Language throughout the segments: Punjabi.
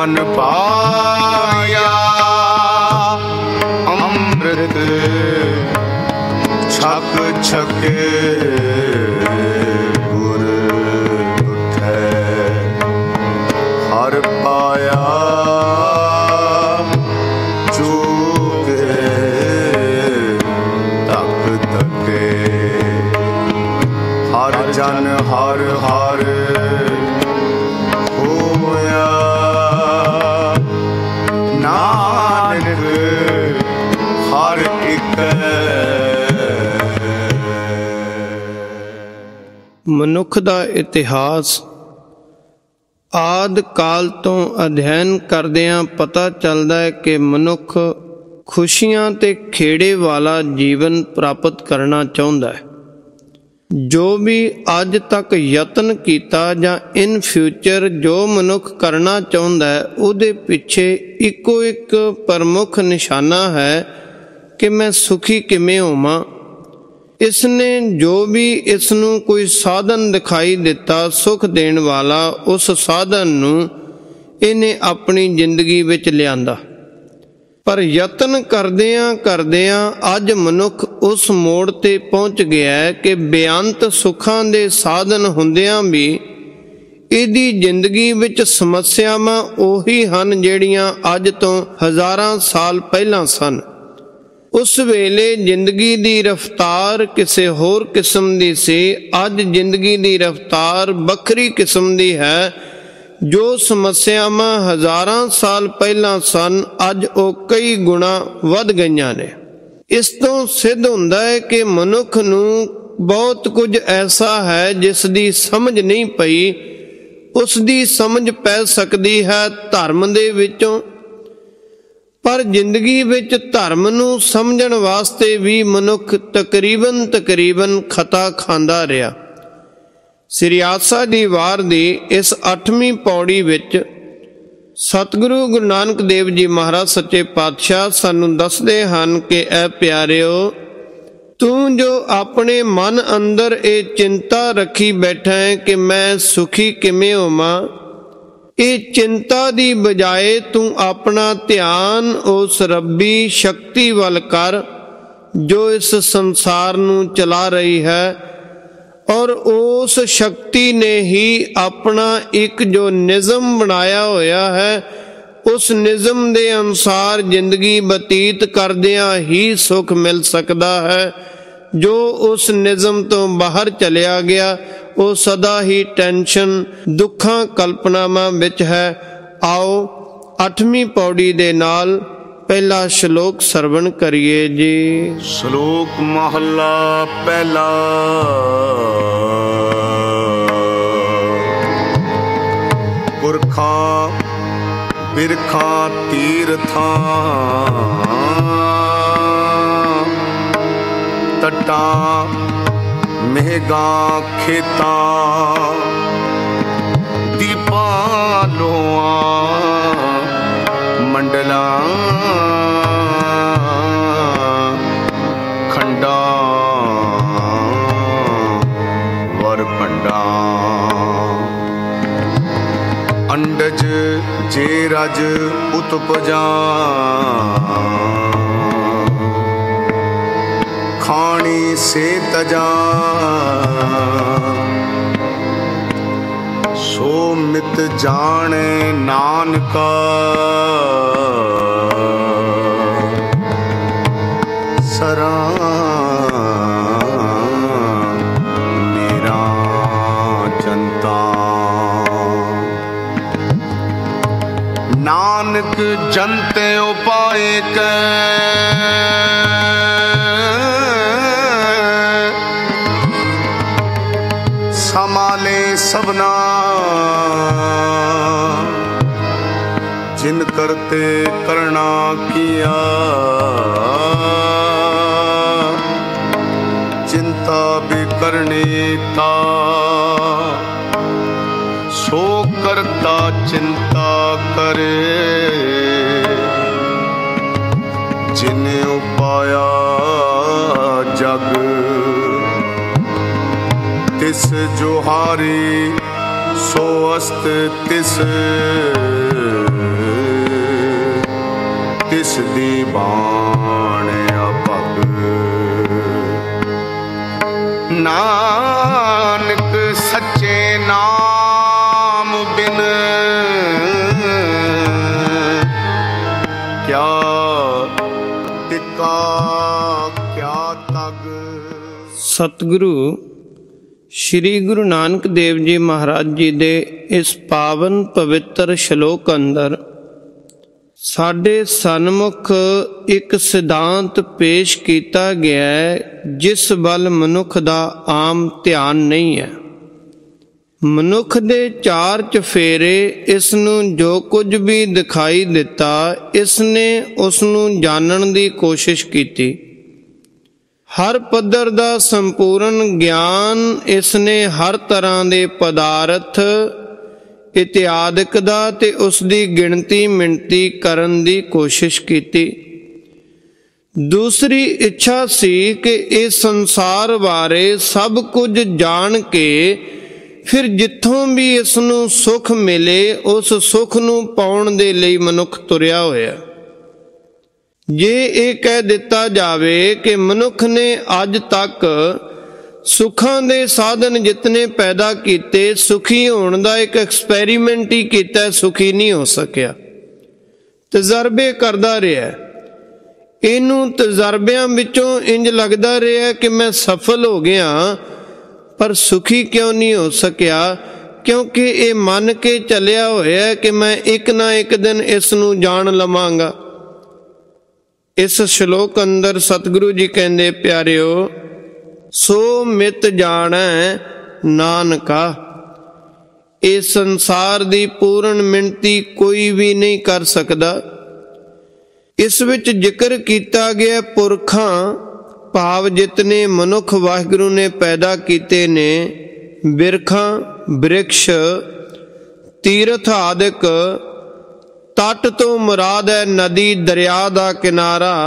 मन पाया अमृत छक छके गुर उठे हर पाया चूके तक तके हर जन हर हर होया नानक हर एक। ਮਨੁੱਖ ਦਾ ਇਤਿਹਾਸ ਆਦਿ ਕਾਲ ਤੋਂ ਅਧਿਐਨ ਕਰਦਿਆਂ ਪਤਾ ਚੱਲਦਾ ਹੈ ਕਿ ਮਨੁੱਖ ਖੁਸ਼ੀਆਂ ਤੇ ਖੇੜੇ ਵਾਲਾ ਜੀਵਨ ਪ੍ਰਾਪਤ ਕਰਨਾ ਚਾਹੁੰਦਾ ਹੈ। ਜੋ ਵੀ ਅੱਜ ਤੱਕ ਯਤਨ ਕੀਤਾ ਜਾਂ ਇਨ ਫਿਊਚਰ ਜੋ ਮਨੁੱਖ ਕਰਨਾ ਚਾਹੁੰਦਾ ਹੈ, ਉਹਦੇ ਪਿੱਛੇ ਇੱਕੋ ਇੱਕ ਪ੍ਰਮੁੱਖ ਨਿਸ਼ਾਨਾ ਹੈ ਕਿ ਮੈਂ ਸੁਖੀ ਕਿਵੇਂ ਹੋਵਾਂ। ਇਸ ਨੇ ਜੋ ਵੀ ਇਸ ਨੂੰ ਕੋਈ ਸਾਧਨ ਦਿਖਾਈ ਦਿੱਤਾ ਸੁਖ ਦੇਣ ਵਾਲਾ, ਉਸ ਸਾਧਨ ਨੂੰ ਇਹਨੇ ਆਪਣੀ ਜ਼ਿੰਦਗੀ ਵਿੱਚ ਲਿਆਂਦਾ। ਪਰ ਯਤਨ ਕਰਦਿਆਂ ਕਰਦਿਆਂ ਅੱਜ ਮਨੁੱਖ ਉਸ ਮੋੜ 'ਤੇ ਪਹੁੰਚ ਗਿਆ ਹੈ ਕਿ ਬੇਅੰਤ ਸੁੱਖਾਂ ਦੇ ਸਾਧਨ ਹੁੰਦਿਆਂ ਵੀ ਇਹਦੀ ਜ਼ਿੰਦਗੀ ਵਿੱਚ ਸਮੱਸਿਆਵਾਂ ਉਹੀ ਹਨ ਜਿਹੜੀਆਂ ਅੱਜ ਤੋਂ ਹਜ਼ਾਰਾਂ ਸਾਲ ਪਹਿਲਾਂ ਸਨ। ਉਸ ਵੇਲੇ ਜ਼ਿੰਦਗੀ ਦੀ ਰਫ਼ਤਾਰ ਕਿਸੇ ਹੋਰ ਕਿਸਮ ਦੀ ਸੀ, ਅੱਜ ਜ਼ਿੰਦਗੀ ਦੀ ਰਫ਼ਤਾਰ ਵੱਖਰੀ ਕਿਸਮ ਦੀ ਹੈ। ਜੋ ਸਮੱਸਿਆਵਾਂ ਹਜ਼ਾਰਾਂ ਸਾਲ ਪਹਿਲਾਂ ਸਨ, ਅੱਜ ਉਹ ਕਈ ਗੁਣਾ ਵੱਧ ਗਈਆਂ ਨੇ। ਇਸ ਤੋਂ ਸਿੱਧ ਹੁੰਦਾ ਹੈ ਕਿ ਮਨੁੱਖ ਨੂੰ ਬਹੁਤ ਕੁਝ ਐਸਾ ਹੈ ਜਿਸ ਦੀ ਸਮਝ ਨਹੀਂ ਪਈ, ਉਸ ਦੀ ਸਮਝ ਪੈ ਸਕਦੀ ਹੈ ਧਰਮ ਦੇ ਵਿੱਚੋਂ। ਪਰ ਜ਼ਿੰਦਗੀ ਵਿੱਚ ਧਰਮ ਨੂੰ ਸਮਝਣ ਵਾਸਤੇ ਵੀ ਮਨੁੱਖ ਤਕਰੀਬਨ ਖਤਾ ਖਾਂਦਾ ਰਿਹਾ। ਸ੍ਰੀ ਆਸਾ ਦੀ ਵਾਰ ਦੀ ਇਸ 8ਵੀਂ ਪੌੜੀ ਵਿੱਚ ਸਤਿਗੁਰੂ ਗੁਰੂ ਨਾਨਕ ਦੇਵ ਜੀ ਮਹਾਰਾਜ ਸੱਚੇ ਪਾਤਸ਼ਾਹ ਸਾਨੂੰ ਦੱਸਦੇ ਹਨ ਕਿ ਐ ਪਿਆਰਿਓ, ਤੂੰ ਜੋ ਆਪਣੇ ਮਨ ਅੰਦਰ ਇਹ ਚਿੰਤਾ ਰੱਖੀ ਬੈਠਾ ਹੈ ਕਿ ਮੈਂ ਸੁਖੀ ਕਿਵੇਂ ਹੋਵਾਂ, ਇਹ ਚਿੰਤਾ ਦੀ ਬਜਾਏ ਤੂੰ ਆਪਣਾ ਧਿਆਨ ਉਸ ਰੱਬੀ ਸ਼ਕਤੀ ਵੱਲ ਕਰ ਜੋ ਇਸ ਸੰਸਾਰ ਨੂੰ ਚਲਾ ਰਹੀ ਹੈ। ਔਰ ਉਸ ਸ਼ਕਤੀ ਨੇ ਹੀ ਆਪਣਾ ਇੱਕ ਜੋ ਨਿਯਮ ਬਣਾਇਆ ਹੋਇਆ ਹੈ, ਉਸ ਨਿਯਮ ਦੇ ਅਨੁਸਾਰ ਜ਼ਿੰਦਗੀ ਬਤੀਤ ਕਰਦਿਆਂ ਹੀ ਸੁੱਖ ਮਿਲ ਸਕਦਾ ਹੈ। ਜੋ ਉਸ ਨਿਯਮ ਤੋਂ ਬਾਹਰ ਚਲਿਆ ਗਿਆ ਉਹ ਸਦਾ ਹੀ ਟੈਨਸ਼ਨ ਦੁੱਖਾਂ ਕਲਪਨਾਵਾਂ ਵਿੱਚ ਹੈ। ਆਓ 8ਵੀਂ ਪੌੜੀ ਦੇ ਨਾਲ ਪਹਿਲਾ ਸ਼ਲੋਕ ਸਰਵਣ ਕਰੀਏ ਜੀ। ਸ਼ਲੋਕ ਮਹੱਲਾ ਪਹਿਲਾ। ਪੁਰਖਾਂ ਬਿਰਖਾਂ ਤੀਰਥਾਂ ਤਟਾਂ ਮਹਿਗਾਂ ਖੇਤਾਂ ਦੀਪਾਂ ਲੋਆਂ ਮੰਡਲਾਂ ਖੰਡਾਂ ਵਰ ਭੰਡਾਂ ਅੰਡਜ ਜੇ ਰਜ ਉਤਪਜਾਂ ਖਾਣੀ ਸੇ ਤਜਾਂ ਸੋ ਮਿਤ ਜਾਣੇ ਨਾਨਕਾ ਸਰਾਂ ਮੇਰਾ ਜਨਤਾ। ਨਾਨਕ ਜਨਤੇ ਉਪਾਏ ਕੈ समाले सबना जिन करते करना किया चिंता भी करनी ता सो करता चिंता करे जिन्हें उपाया जग तिस जोहारी सो अस्त तिस तिस दी बाण अपग। नानक सच्चे नाम बिन क्या टिका क्या तग। ਸਤਿਗੁਰੂ ਸ਼੍ਰੀ ਗੁਰੂ ਨਾਨਕ ਦੇਵ ਜੀ ਮਹਾਰਾਜ ਜੀ ਦੇ ਇਸ ਪਾਵਨ ਪਵਿੱਤਰ ਸ਼ਲੋਕ ਅੰਦਰ ਸਾਡੇ ਸਨਮੁਖ ਇੱਕ ਸਿਧਾਂਤ ਪੇਸ਼ ਕੀਤਾ ਗਿਆ ਹੈ, ਜਿਸ ਵੱਲ ਮਨੁੱਖ ਦਾ ਆਮ ਧਿਆਨ ਨਹੀਂ ਹੈ। ਮਨੁੱਖ ਦੇ ਚਾਰ ਚਫੇਰੇ ਇਸ ਨੂੰ ਜੋ ਕੁਝ ਵੀ ਦਿਖਾਈ ਦਿੱਤਾ, ਇਸ ਨੇ ਉਸ ਨੂੰ ਜਾਣਨ ਦੀ ਕੋਸ਼ਿਸ਼ ਕੀਤੀ। ਹਰ ਪੱਧਰ ਦਾ ਸੰਪੂਰਨ ਗਿਆਨ ਇਸ ਨੇ ਹਰ ਤਰ੍ਹਾਂ ਦੇ ਪਦਾਰਥ ਇਤਿਆਦਿਕ ਦਾ ਤੇ ਉਸ ਦੀ ਗਿਣਤੀ ਮਿਣਤੀ ਕਰਨ ਦੀ ਕੋਸ਼ਿਸ਼ ਕੀਤੀ। ਦੂਸਰੀ ਇੱਛਾ ਸੀ ਕਿ ਇਸ ਸੰਸਾਰ ਬਾਰੇ ਸਭ ਕੁਝ ਜਾਣ ਕੇ ਫਿਰ ਜਿੱਥੋਂ ਵੀ ਇਸ ਨੂੰ ਸੁੱਖ ਮਿਲੇ, ਉਸ ਸੁੱਖ ਨੂੰ ਪਾਉਣ ਦੇ ਲਈ ਮਨੁੱਖ ਤੁਰਿਆ ਹੋਇਆ। ਜੇ ਇਹ ਕਹਿ ਦਿੱਤਾ ਜਾਵੇ ਕਿ ਮਨੁੱਖ ਨੇ ਅੱਜ ਤੱਕ ਸੁੱਖਾਂ ਦੇ ਸਾਧਨ ਜਿਤਨੇ ਪੈਦਾ ਕੀਤੇ, ਸੁਖੀ ਹੋਣ ਦਾ ਇੱਕ ਐਕਸਪੈਰੀਮੈਂਟ ਹੀ ਕੀਤਾ, ਸੁਖੀ ਨਹੀਂ ਹੋ ਸਕਿਆ। ਤਜਰਬੇ ਕਰਦਾ ਰਿਹਾ, ਇਹਨੂੰ ਤਜਰਬਿਆਂ ਵਿੱਚੋਂ ਇੰਜ ਲੱਗਦਾ ਰਿਹਾ ਕਿ ਮੈਂ ਸਫਲ ਹੋ ਗਿਆ, ਪਰ ਸੁਖੀ ਕਿਉਂ ਨਹੀਂ ਹੋ ਸਕਿਆ? ਕਿਉਂਕਿ ਇਹ ਮੰਨ ਕੇ ਚੱਲਿਆ ਹੋਇਆ ਕਿ ਮੈਂ ਇੱਕ ਨਾ ਇੱਕ ਦਿਨ ਇਸ ਨੂੰ ਜਾਣ ਲਵਾਂਗਾ। ਇਸ ਸ਼ਲੋਕ ਅੰਦਰ ਸਤਿਗੁਰੂ ਜੀ ਕਹਿੰਦੇ, ਪਿਆਰਿਓ ਸੋ ਮਿਤ ਜਾਣੈ ਨਾਨਕਾ। ਇਸ ਸੰਸਾਰ ਦੀ ਪੂਰਨ ਮਿਣਤੀ ਕੋਈ ਵੀ ਨਹੀਂ ਕਰ ਸਕਦਾ। ਇਸ ਵਿੱਚ ਜ਼ਿਕਰ ਕੀਤਾ ਗਿਆ ਪੁਰਖਾਂ ਭਾਵ ਜਿਤਨੇ ਮਨੁੱਖ ਵਾਹਿਗੁਰੂ ਨੇ ਪੈਦਾ ਕੀਤੇ ਨੇ, ਬਿਰਖਾਂ ਬ੍ਰਿਕਸ਼ ਤੀਰਥ ਆਦਿਕ, ਤੱਟ ਤੋਂ ਮੁਰਾਦ ਹੈ ਨਦੀ ਦਰਿਆ ਦਾ ਕਿਨਾਰਾ,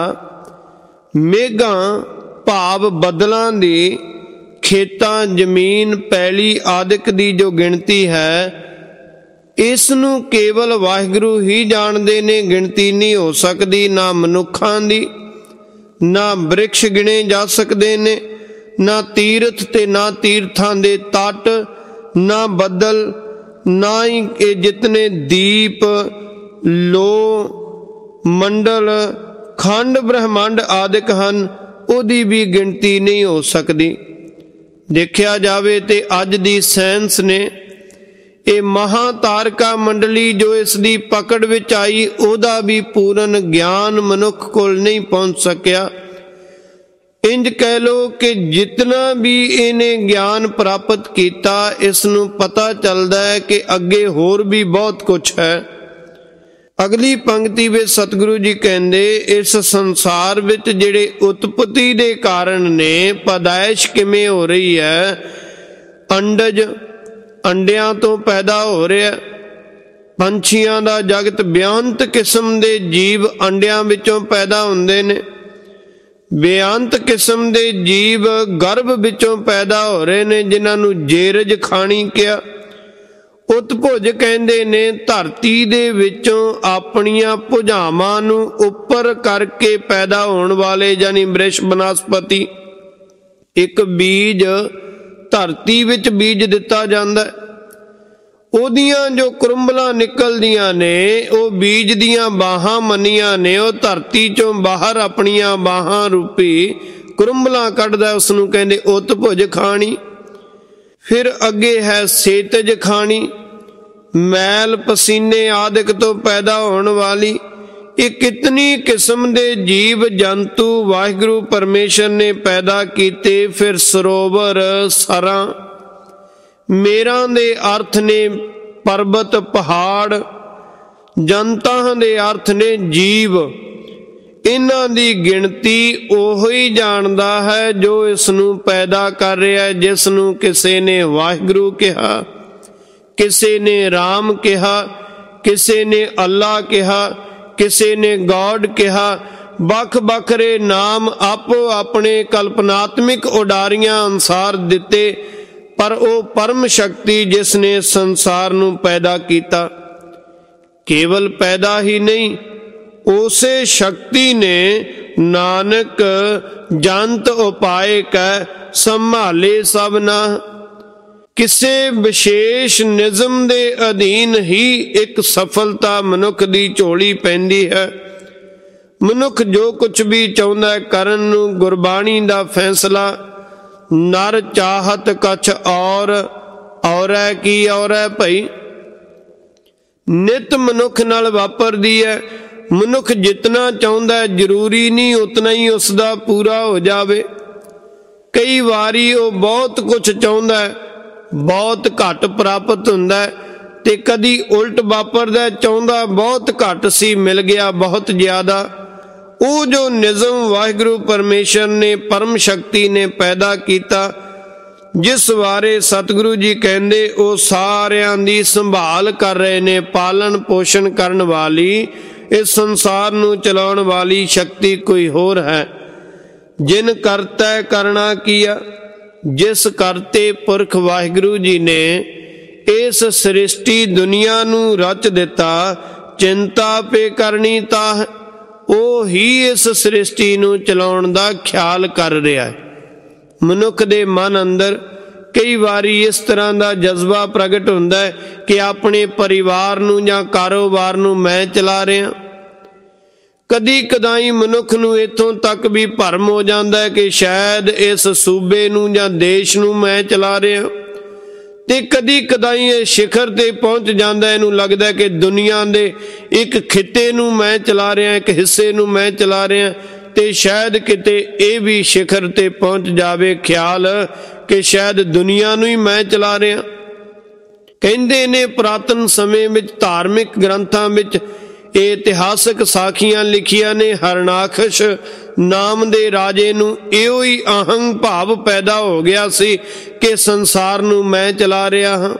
ਮੇਘਾਂ ਭਾਵ ਬੱਦਲਾਂ ਦੀ, ਖੇਤਾਂ ਜ਼ਮੀਨ ਪੈਲੀ ਆਦਿਕ ਦੀ ਜੋ ਗਿਣਤੀ ਹੈ, ਇਸ ਨੂੰ ਕੇਵਲ ਵਾਹਿਗੁਰੂ ਹੀ ਜਾਣਦੇ ਨੇ। ਗਿਣਤੀ ਨਹੀਂ ਹੋ ਸਕਦੀ, ਨਾ ਮਨੁੱਖਾਂ ਦੀ, ਨਾ ਬ੍ਰਿਕਸ਼ ਗਿਣੇ ਜਾ ਸਕਦੇ ਨੇ, ਨਾ ਤੀਰਥ ਤੇ ਨਾ ਤੀਰਥਾਂ ਦੇ ਤੱਟ, ਨਾ ਬੱਦਲ, ਨਾ ਹੀ ਇਹ ਜਿਤਨੇ ਦੀਪ ਲੋ ਮੰਡਲ ਖੰਡ ਬ੍ਰਹਮੰਡ ਆਦਿਕ ਹਨ, ਉਹਦੀ ਵੀ ਗਿਣਤੀ ਨਹੀਂ ਹੋ ਸਕਦੀ। ਦੇਖਿਆ ਜਾਵੇ ਤੇ ਅੱਜ ਦੀ ਸਾਇੰਸ ਨੇ ਇਹ ਮਹਾਤਾਰਕਾ ਮੰਡਲੀ ਜੋ ਇਸ ਦੀ ਪਕੜ ਵਿੱਚ ਆਈ, ਉਹਦਾ ਵੀ ਪੂਰਨ ਗਿਆਨ ਮਨੁੱਖ ਕੋਲ ਨਹੀਂ ਪਹੁੰਚ ਸਕਿਆ। ਇੰਜ ਕਹਿ ਲੋ ਕਿ ਜਿਤਨਾ ਵੀ ਇਹਨੇ ਗਿਆਨ ਪ੍ਰਾਪਤ ਕੀਤਾ, ਇਸ ਨੂੰ ਪਤਾ ਚੱਲਦਾ ਹੈ ਕਿ ਅੱਗੇ ਹੋਰ ਵੀ ਬਹੁਤ ਕੁਝ ਹੈ। ਅਗਲੀ ਪੰਕਤੀ ਵਿੱਚ ਸਤਿਗੁਰੂ ਜੀ ਕਹਿੰਦੇ, ਇਸ ਸੰਸਾਰ ਵਿੱਚ ਜਿਹੜੇ ਉਤਪਤੀ ਦੇ ਕਾਰਨ ਨੇ, ਪੈਦਾਇਸ਼ ਕਿਵੇਂ ਹੋ ਰਹੀ ਹੈ? ਅੰਡਜ ਅੰਡਿਆਂ ਤੋਂ ਪੈਦਾ ਹੋ ਰਿਹਾ, ਪੰਛੀਆਂ ਦਾ ਜਗਤ, ਬੇਅੰਤ ਕਿਸਮ ਦੇ ਜੀਵ ਅੰਡਿਆਂ ਵਿੱਚੋਂ ਪੈਦਾ ਹੁੰਦੇ ਨੇ, ਬੇਅੰਤ ਕਿਸਮ ਦੇ ਜੀਵ ਗਰਭ ਵਿੱਚੋਂ ਪੈਦਾ ਹੋ ਰਹੇ ਨੇ, ਜਿਨ੍ਹਾਂ ਨੂੰ ਜੇਰਜ ਖਾਣੀ ਕਿਹਾ। ਉਤਭੁਜ ਕਹਿੰਦੇ ਨੇ ਧਰਤੀ ਦੇ ਵਿੱਚੋਂ ਆਪਣੀਆਂ ਭੁਜਾਵਾਂ ਨੂੰ ਉੱਪਰ ਕਰਕੇ ਪੈਦਾ ਹੋਣ ਵਾਲੇ, ਯਾਨੀ ਬ੍ਰਿਸ਼ ਬਨਸਪਤੀ। ਇੱਕ ਬੀਜ ਧਰਤੀ ਵਿੱਚ ਬੀਜ ਦਿੱਤਾ ਜਾਂਦਾ, ਉਹਦੀਆਂ ਜੋ ਕੁਰੰਬਲਾਂ ਨਿਕਲਦੀਆਂ ਨੇ, ਉਹ ਬੀਜ ਦੀਆਂ ਬਾਹਾਂ ਮੰਨੀਆਂ ਨੇ, ਉਹ ਧਰਤੀ ਚੋਂ ਬਾਹਰ ਆਪਣੀਆਂ ਬਾਹਾਂ ਰੂਪੀ ਕੁਰੰਬਲਾਂ ਕੱਢਦਾ, ਉਸ ਨੂੰ ਕਹਿੰਦੇ ਉਤਭੁਜ ਖਾਣੀ। ਫਿਰ ਅੱਗੇ ਹੈ ਸੇਤਜ ਖਾਣੀ, ਮੈਲ ਪਸੀਨੇ ਆਦਿਕ ਤੋਂ ਪੈਦਾ ਹੋਣ ਵਾਲੀ। ਇਹ ਕਿਤਨੀ ਕਿਸਮ ਦੇ ਜੀਵ ਜੰਤੂ ਵਾਹਿਗੁਰੂ ਪਰਮੇਸ਼ਰ ਨੇ ਪੈਦਾ ਕੀਤੇ। ਫਿਰ ਸਰੋਵਰ, ਸਰਾਂ, ਮੇਰਾਂ ਦੇ ਅਰਥ ਨੇ ਪਰਬਤ ਪਹਾੜ, ਜਨਤਾਂ ਦੇ ਅਰਥ ਨੇ ਜੀਵ। ਇਹਨਾਂ ਦੀ ਗਿਣਤੀ ਉਹੋ ਹੀ ਜਾਣਦਾ ਹੈ ਜੋ ਇਸ ਨੂੰ ਪੈਦਾ ਕਰ ਰਿਹਾ, ਜਿਸ ਨੂੰ ਕਿਸੇ ਨੇ ਵਾਹਿਗੁਰੂ ਕਿਹਾ, ਕਿਸੇ ਨੇ ਰਾਮ ਕਿਹਾ, ਕਿਸੇ ਨੇ ਅੱਲਾ ਕਿਹਾ, ਕਿਸੇ ਨੇ ਗॉड ਕਿਹਾ। ਵੱਖ ਵੱਖਰੇ ਨਾਮ ਆਪੋ ਆਪਣੇ ਕਲਪਨਾਤਮਿਕ ਉਡਾਰੀਆਂ ਅਨੁਸਾਰ ਦਿੱਤੇ, ਪਰ ਉਹ ਪਰਮ ਸ਼ਕਤੀ ਜਿਸ ਨੇ ਸੰਸਾਰ ਨੂੰ ਪੈਦਾ ਕੀਤਾ, ਕੇਵਲ ਪੈਦਾ ਹੀ ਨਹੀਂ, ਉਸੇ ਸ਼ਕਤੀ ਨੇ ਨਾਨਕ ਜੰਤ ਉਪਾਏ ਕੈ ਸੰਭਾਲੇ ਸਭਨਾ। ਕਿਸੇ ਵਿਸ਼ੇਸ਼ ਨਿਯਮ ਦੇ ਅਧੀਨ ਹੀ ਇੱਕ ਸਫਲਤਾ ਮਨੁੱਖ ਦੀ ਝੋਲੀ ਪੈਂਦੀ ਹੈ। ਮਨੁੱਖ ਜੋ ਕੁਝ ਵੀ ਚਾਹੁੰਦਾ ਹੈ ਕਰਨ ਨੂੰ, ਗੁਰਬਾਣੀ ਦਾ ਫੈਸਲਾ ਨਰ ਚਾਹਤ ਕਛ ਔਰੈ ਕੀ ਔਰੈ ਭਈ, ਨਿਤ ਮਨੁੱਖ ਨਾਲ ਵਾਪਰਦੀ ਹੈ। ਮਨੁੱਖ ਜਿਤਨਾ ਚਾਹੁੰਦਾ ਜ਼ਰੂਰੀ ਨਹੀਂ ਉਤਨਾ ਹੀ ਉਸ ਦਾ ਪੂਰਾ ਹੋ ਜਾਵੇ। ਕਈ ਵਾਰੀ ਉਹ ਬਹੁਤ ਕੁਝ ਚਾਹੁੰਦਾ, ਬਹੁਤ ਘੱਟ ਪ੍ਰਾਪਤ ਹੁੰਦਾ, ਤੇ ਕਦੀ ਉਲਟ ਵਾਪਰਦਾ, ਚਾਹੁੰਦਾ ਬਹੁਤ ਘੱਟ ਸੀ, ਮਿਲ ਗਿਆ ਬਹੁਤ ਜ਼ਿਆਦਾ। ਉਹ ਜੋ ਨਿਯਮ ਵਾਹਿਗੁਰੂ ਪਰਮੇਸ਼ਰ ਨੇ, ਪਰਮ ਸ਼ਕਤੀ ਨੇ ਪੈਦਾ ਕੀਤਾ, ਜਿਸ ਬਾਰੇ ਸਤਿਗੁਰੂ ਜੀ ਕਹਿੰਦੇ ਉਹ ਸਾਰਿਆਂ ਦੀ ਸੰਭਾਲ ਕਰ ਰਹੇ ਨੇ, ਪਾਲਣ ਪੋਸ਼ਣ ਕਰਨ ਵਾਲੀ, ਇਸ ਸੰਸਾਰ ਨੂੰ ਚਲਾਉਣ ਵਾਲੀ ਸ਼ਕਤੀ ਕੋਈ ਹੋਰ ਹੈ। ਜਿਨ ਕਰਤੈ ਕਰਣਾ ਕੀਆ, ਜਿਸ ਕਰਤੇ ਪੁਰਖ ਵਾਹਿਗੁਰੂ ਜੀ ਨੇ ਇਸ ਸ੍ਰਿਸ਼ਟੀ ਦੁਨੀਆ ਨੂੰ ਰਚ ਦਿੱਤਾ, ਚਿੰਤਾ ਪੇ ਕਰਨੀ ਤਾਂ ਉਹ ਹੀ ਇਸ ਸ੍ਰਿਸ਼ਟੀ ਨੂੰ ਚਲਾਉਣ ਦਾ ਖਿਆਲ ਕਰ ਰਿਹਾ ਹੈ। ਮਨੁੱਖ ਦੇ ਮਨ ਅੰਦਰ ਕਈ ਵਾਰੀ ਇਸ ਤਰ੍ਹਾਂ ਦਾ ਜਜ਼ਬਾ ਪ੍ਰਗਟ ਹੁੰਦਾ ਹੈ ਕਿ ਆਪਣੇ ਪਰਿਵਾਰ ਨੂੰ ਜਾਂ ਕਾਰੋਬਾਰ ਨੂੰ ਮੈਂ ਚਲਾ ਰਿਹਾ। ਕਦੀ ਕਦਾਈ ਮਨੁੱਖ ਨੂੰ ਇੱਥੋਂ ਤੱਕ ਵੀ ਭਰਮ ਹੋ ਜਾਂਦਾ ਹੈ ਕਿ ਸ਼ਾਇਦ ਇਸ ਸੂਬੇ ਨੂੰ ਜਾਂ ਦੇਸ਼ ਨੂੰ ਮੈਂ ਚਲਾ ਰਿਹਾ, ਤੇ ਕਦੀ ਕਦਾਈ ਇਹ ਸਿਖਰ ਤੇ ਪਹੁੰਚ ਜਾਂਦਾ, ਇਹਨੂੰ ਲੱਗਦਾ ਕਿ ਦੁਨੀਆ ਦੇ ਇੱਕ ਖਿੱਤੇ ਨੂੰ ਮੈਂ ਚਲਾ ਰਿਹਾ, ਇੱਕ ਹਿੱਸੇ ਨੂੰ ਮੈਂ ਚਲਾ ਰਿਹਾ, ਤੇ ਸ਼ਾਇਦ ਕਿਤੇ ਇਹ ਵੀ ਸਿਖਰ ਤੇ ਪਹੁੰਚ ਜਾਵੇ ਖਿਆਲ ਕਿ ਸ਼ਾਇਦ ਦੁਨੀਆ ਨੂੰ ਹੀ ਮੈਂ ਚਲਾ ਰਿਹਾ। ਕਹਿੰਦੇ ਨੇ ਪੁਰਾਤਨ ਸਮੇਂ ਵਿੱਚ ਧਾਰਮਿਕ ਗ੍ਰੰਥਾਂ ਵਿੱਚ ਇਹ ਇਤਿਹਾਸਕ ਸਾਖੀਆਂ ਲਿਖੀਆਂ ਨੇ, ਹਰਨਾਖਸ਼ ਨਾਮ ਦੇ ਰਾਜੇ ਨੂੰ ਇਹੋ ਹੀ ਅਹੰਗ ਭਾਵ ਪੈਦਾ ਹੋ ਗਿਆ ਸੀ ਕਿ ਸੰਸਾਰ ਨੂੰ ਮੈਂ ਚਲਾ ਰਿਹਾ ਹਾਂ।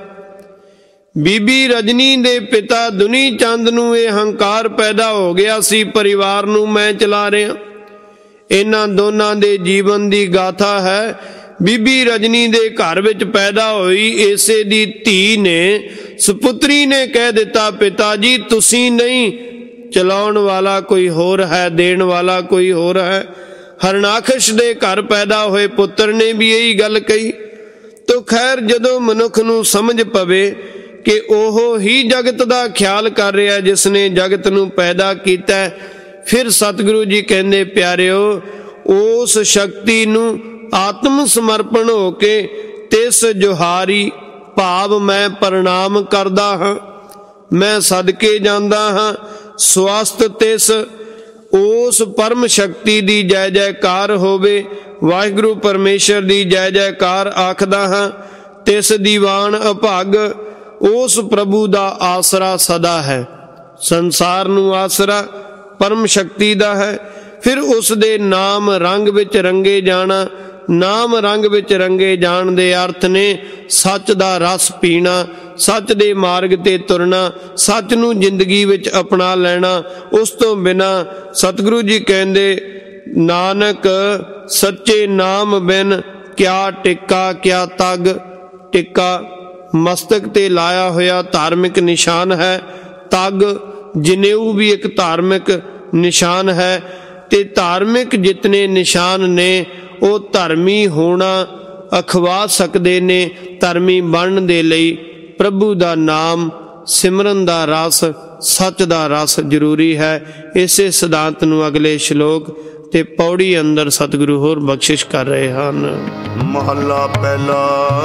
ਬੀਬੀ ਰਜਨੀ ਦੇ ਪਿਤਾ ਦੁਨੀ ਚੰਦ ਨੂੰ ਇਹ ਹੰਕਾਰ ਪੈਦਾ ਹੋ ਗਿਆ ਸੀ, ਪਰਿਵਾਰ ਨੂੰ ਮੈਂ ਚਲਾ ਰਿਹਾ। ਇਹਨਾਂ ਦੋਨਾਂ ਦੇ ਜੀਵਨ ਦੀ ਗਾਥਾ ਹੈ। ਬੀਬੀ ਰਜਨੀ ਦੇ ਘਰ ਵਿੱਚ ਪੈਦਾ ਹੋਈ ਇਸੇ ਦੀ ਧੀ ਨੇ, ਸੁਪੁੱਤਰੀ ਨੇ ਕਹਿ ਦਿੱਤਾ, ਪਿਤਾ ਜੀ ਤੁਸੀਂ ਨਹੀਂ, ਚਲਾਉਣ ਵਾਲਾ ਕੋਈ ਹੋਰ ਹੈ, ਦੇਣ ਵਾਲਾ ਕੋਈ ਹੋਰ ਹੈ। ਹਰਨਾਖਸ਼ ਦੇ ਘਰ ਪੈਦਾ ਹੋਏ ਪੁੱਤਰ ਨੇ ਵੀ ਇਹੀ ਗੱਲ ਕਹੀ। ਤੋ ਖੈਰ ਜਦੋਂ ਮਨੁੱਖ ਨੂੰ ਸਮਝ ਪਵੇ ਕਿ ਉਹ ਹੀ ਜਗਤ ਦਾ ਖਿਆਲ ਕਰ ਰਿਹਾ ਜਿਸ ਨੇ ਜਗਤ ਨੂੰ ਪੈਦਾ ਕੀਤਾ, ਫਿਰ ਸਤਿਗੁਰੂ ਜੀ ਕਹਿੰਦੇ ਪਿਆਰਿਓ, ਉਸ ਸ਼ਕਤੀ ਨੂੰ ਆਤਮ ਸਮਰਪਣ ਹੋ ਕੇ ਤਿਸ ਜੁਹਾਰੀ ਭਾਵ ਮੈਂ ਪ੍ਰਣਾਮ ਕਰਦਾ ਹਾਂ, ਮੈਂ ਸਦਕੇ ਜਾਂਦਾ ਹਾਂ। ਸਵਸਤ ਤਿਸ ਉਸ ਪਰਮ ਸ਼ਕਤੀ ਦੀ ਜੈ ਜੈਕਾਰ ਹੋਵੇ, ਵਾਹਿਗੁਰੂ ਪਰਮੇਸ਼ਰ ਦੀ ਜੈ ਜੈਕਾਰ ਆਖਦਾ ਹਾਂ। ਤਿਸ ਦੀਵਾਨ ਅਭਾਗ ਉਸ ਪ੍ਰਭੂ ਦਾ ਆਸਰਾ ਸਦਾ ਹੈ। ਸੰਸਾਰ ਨੂੰ ਆਸਰਾ ਪਰਮ ਸ਼ਕਤੀ ਦਾ ਹੈ। ਫਿਰ ਉਸ ਦੇ ਨਾਮ ਰੰਗ ਵਿੱਚ ਰੰਗੇ ਜਾਣਾ। ਨਾਮ ਰੰਗ ਵਿੱਚ ਰੰਗੇ ਜਾਣ ਦੇ ਅਰਥ ਨੇ ਸੱਚ ਦਾ ਰਸ ਪੀਣਾ, ਸੱਚ ਦੇ ਮਾਰਗ ਤੇ ਤੁਰਨਾ, ਸੱਚ ਨੂੰ ਜ਼ਿੰਦਗੀ ਵਿੱਚ ਅਪਣਾ ਲੈਣਾ। ਉਸ ਤੋਂ ਬਿਨਾਂ ਸਤਿਗੁਰੂ ਜੀ ਕਹਿੰਦੇ, ਨਾਨਕ ਸੱਚੇ ਨਾਮ ਬਿਨ ਕਿਆ ਟਿੱਕਾ ਕਿਆ ਤਗ। ਟਿੱਕਾ ਮਸਤਕ ਤੇ ਲਾਇਆ ਹੋਇਆ ਧਾਰਮਿਕ ਨਿਸ਼ਾਨ ਹੈ। ਤਗ ਜਨੇਊ ਵੀ ਇੱਕ ਧਾਰਮਿਕ ਨਿਸ਼ਾਨ ਹੈ। ਤੇ ਧਾਰਮਿਕ ਜਿਤਨੇ ਨਿਸ਼ਾਨ ਨੇ ਉਹ ਧਰਮੀ ਹੋਣਾ ਅਖਵਾ ਸਕਦੇ ਨੇ। ਧਰਮੀ ਬਣਨ ਦੇ ਲਈ ਪ੍ਰਭੂ ਦਾ ਨਾਮ, ਸਿਮਰਨ ਦਾ ਰਸ, ਸੱਚ ਦਾ ਰਸ ਜ਼ਰੂਰੀ ਹੈ। ਇਸੇ ਸਿਧਾਂਤ ਨੂੰ ਅਗਲੇ ਸ਼ਲੋਕ ਤੇ ਪੌੜੀ ਅੰਦਰ ਸਤਿਗੁਰੂ ਹੋਰ ਬਖਸ਼ਿਸ਼ ਕਰ ਰਹੇ ਹਨ। ਮਹਲਾ ਪਹਿਲਾ।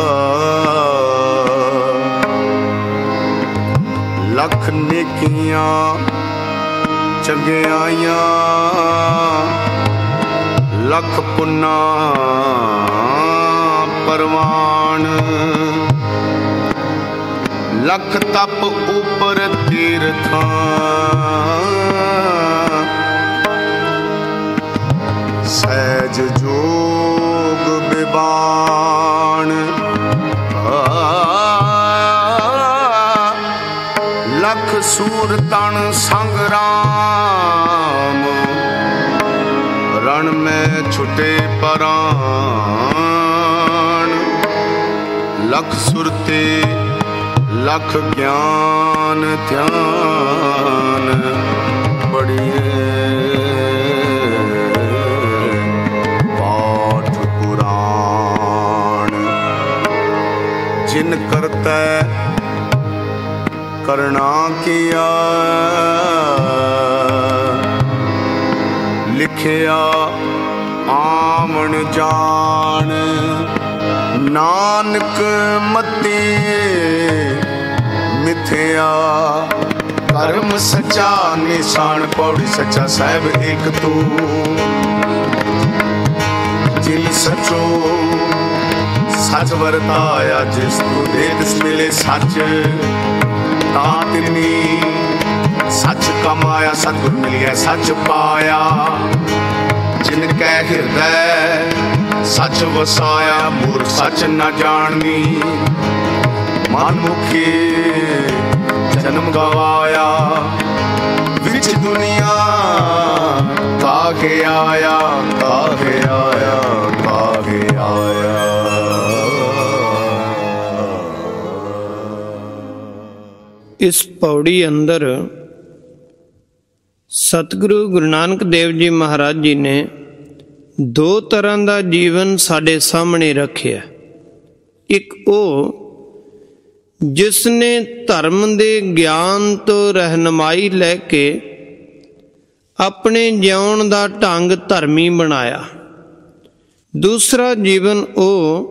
ਲੱਖ ਨੇਕੀਆਂ ਚੰਗਿਆਈਆਂ, ਲੱਖ ਪੁੰਨਾ ਪਰਵਾਨ, ਲੱਖ ਤਪ ਉਪਰ ਤੀਰਥਾਂ, ਸਹਿਜ ਜੋਗ ਬਿਬਾਨ, ਲੱਖ ਸੂਰ ਤਨ ਸੰਗਰਾਮ, ਰਣ ਮੈਂ ਛੁਟੇ ਪਰਾਨ, लख सुरते लख ज्ञान ध्यान पढ़िए पाठ पुराण। जिन करता करना किया लिखिया आमन जान। नानक मते मिथ्या कर्म सच्चा निशान। पौड़ी सच्चा साहिब एक तू जिन सचो सच वरताया। जिस तू दे तिस मिले सच तातनी सच कमाया। सतगुर मिलिया सच पाया। जिनकै हृदय सच वसाया। मूर्ख सच न जाननी मनमुखी जन्म गवाया। विच दुनिया काहे आया काहे आया काहे आया। इस पौड़ी अंदर सतगुरु गुरु नानक देव जी महाराज जी ने दो तरह का जीवन साढ़े सामने रखिया। एक वो जिसने धर्म दे ज्ञान तो रहनुमाई लैके अपने जिउण दा ढंग धर्मी बनाया। दूसरा जीवन वो